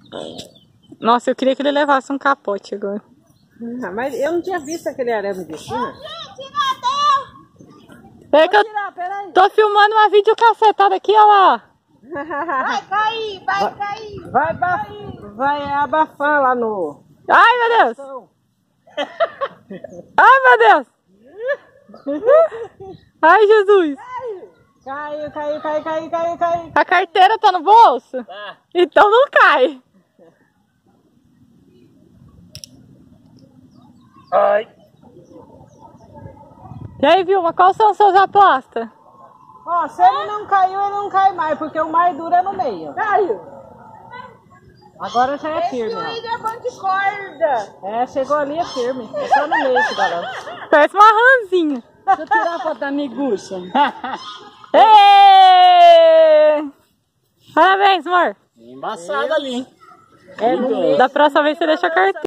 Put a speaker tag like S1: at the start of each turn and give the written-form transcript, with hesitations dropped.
S1: Nossa, eu queria que ele levasse um capote agora.
S2: Mas eu não tinha visto aquele arame de cima.
S1: Peraí que eu tô filmando uma videocacetada aqui, olha lá.
S3: Vai cair, vai cair.
S2: Vai abafar lá no...
S1: Ai, meu Deus. Ai, meu Deus. Ai, Jesus.
S2: Caiu.
S1: A carteira tá no bolso?
S4: Tá.
S1: Então não cai.
S4: Ai.
S1: E aí, Vilma, quais são as suas apostas?
S2: Ó, se ele não caiu, ele não cai mais, porque o mais duro é no meio.
S3: Caiu.
S2: Agora já é firme, ó.
S3: Esse é bom de corda.
S2: É, chegou ali, é firme. É só no meio esse galão.
S1: Parece uma rãzinha.
S2: Deixa eu tirar a foto da miguxa.
S1: Êêêê! Parabéns, amor.
S4: Embaçado ali, hein?
S2: É no meio.
S1: Da próxima vez você deixa a carteira.